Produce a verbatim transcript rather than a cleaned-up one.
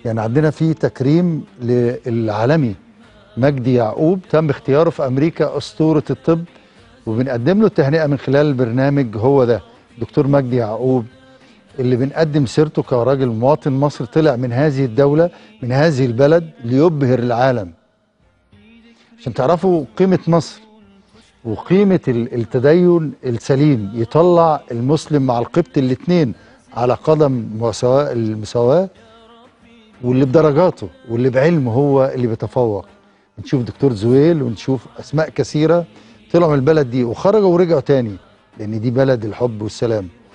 يعني عندنا في تكريم للعالمي مجدي يعقوب، تم اختياره في امريكا اسطوره الطب، وبنقدم له التهنئه من خلال البرنامج. هو ده دكتور مجدي يعقوب اللي بنقدم سيرته كراجل مواطن مصري طلع من هذه الدوله، من هذه البلد، ليبهر العالم. عشان تعرفوا قيمه مصر وقيمه التدين السليم، يطلع المسلم مع القبط الاثنين على قدم المساواه، واللي بدرجاته واللي بعلمه هو اللي بيتفوق. نشوف دكتور زويل ونشوف اسماء كثيره طلعوا من البلد دي وخرجوا ورجعوا تاني، لان دي بلد الحب والسلام.